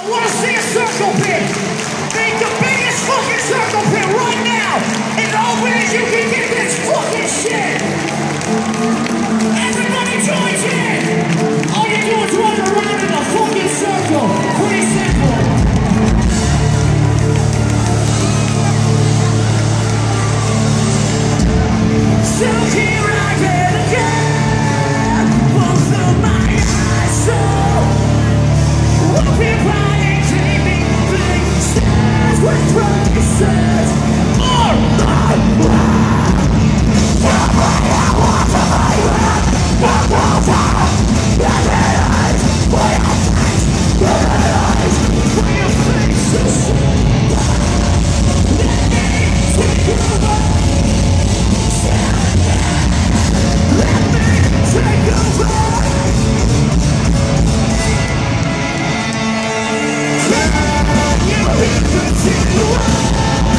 I wanna see a circle pit. Make the biggest fucking circle pit right now. And open as you can get this fucking shit. Everybody joins in. All you do is run around in a fucking circle. Pretty simple. So here I am again. Both of my eyes so everybody dreaming big stars with races. More. Take over.